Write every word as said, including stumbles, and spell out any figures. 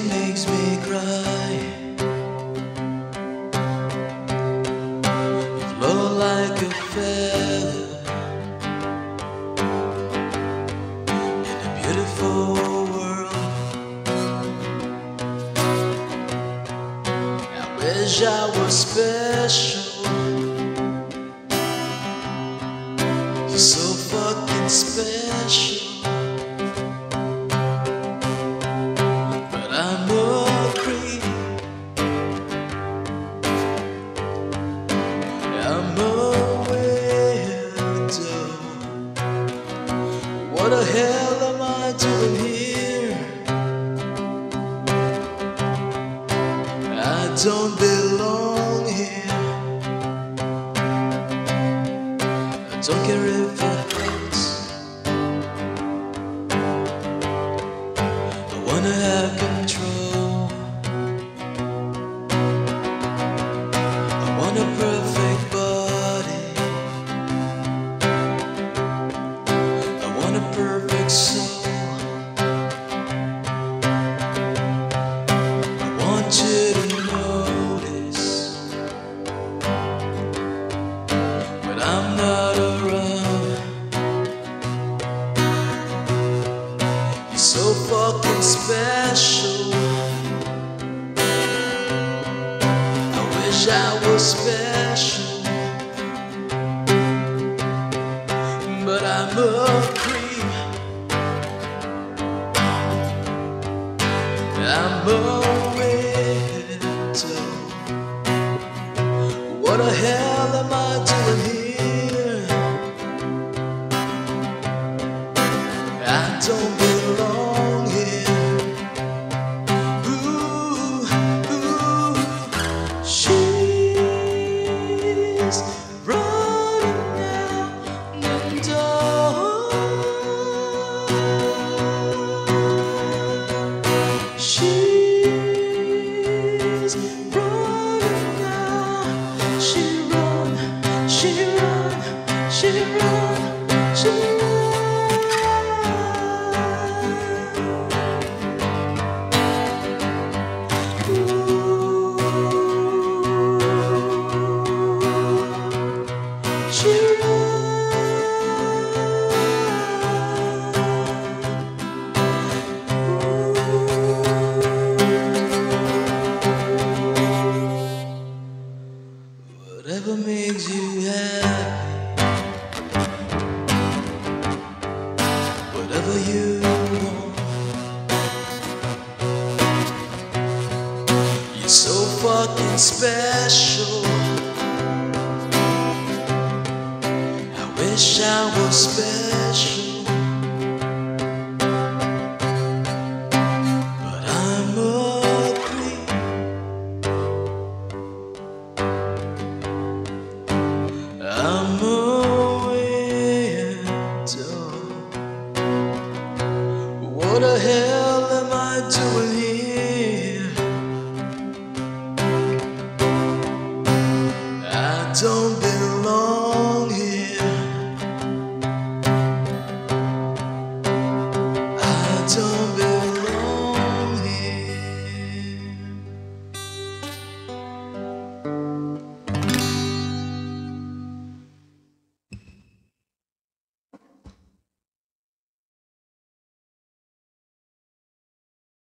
skin makes me cry. You flow like a feather in a beautiful world. I wish I was special. You're so fucking special. I'm a creep. I'm a weirdo. What the hell am I doing here? I don't belong here. I don't care if it hurts. I wanna have control. I want a perfect body. I want a perfect soul. I want you to notice when I'm not around. You're so fucking special. I wish I was special, but I'm a creep. I'm a weirdo. What the hell am I doing here? I don't belong here. Ooh, ooh, she's running out the door. She's running out. She run, she run, she run, she run. Whatever makes you happy, whatever you want. You're so fucking special. I wish I was special, but I'm a creep. I'm a weirdo. What the hell am I doing here? I don't belong.